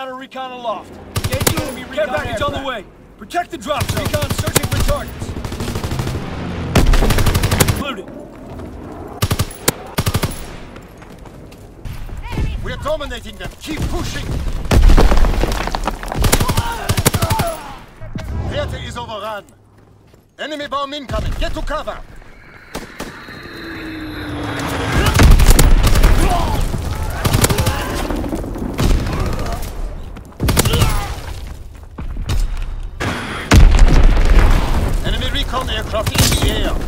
counter recon aloft. Engaging enemy recon Care package on the aircraft. way. Protect the drop zone. Recon searching for targets. Included. We're dominating them. Keep pushing. Werte is overrun. Enemy bomb incoming. Get to cover. Enemy recon aircraft in the air.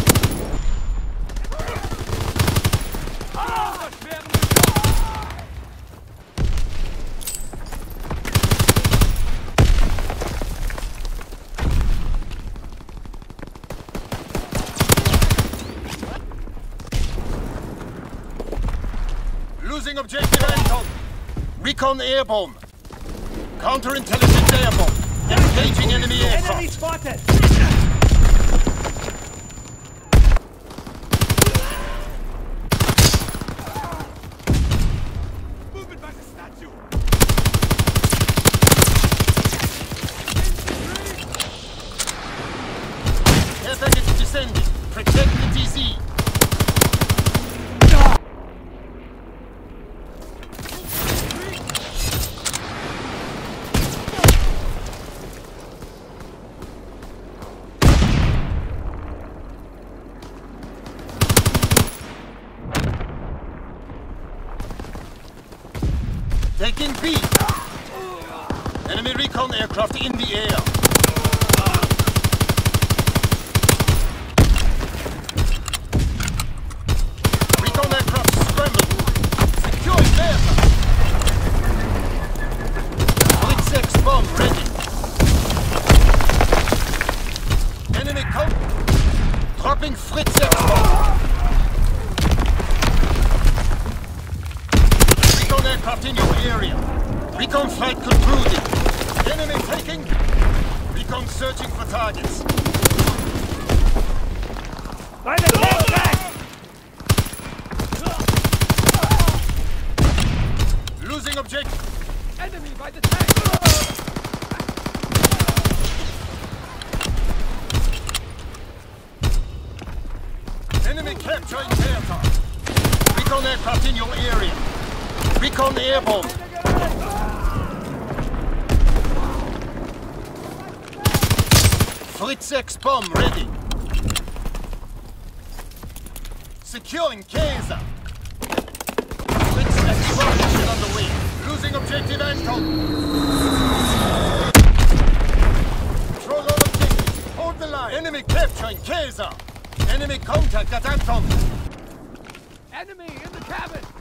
Losing objective Anton. Recon airborne. Counterintelligence airborne. Engaging enemy aircraft. Enemy spotted. Movement by the statue. Air package descending. Protect the TZ. Taking B. Enemy recon aircraft in the air. Recon aircraft scrambled. Securing Beta. Blitz X bomb ready. Enemy count. Dropping Fritz X bomb. Recon aircraft in your area. Recon flight concluded. Enemy taking. Recon searching for targets. By the back! Losing objective. Enemy by the tank! Enemy capturing Beta. Recon aircraft in your area. Recon airborne. Fritz X bomb ready. Securing Kaiser. Fritz X bomb mission on the way. Losing objective Anton. Control all objectives. Hold the line. Enemy capturing Kaiser. Enemy contact at Anton. Enemy in the cabin!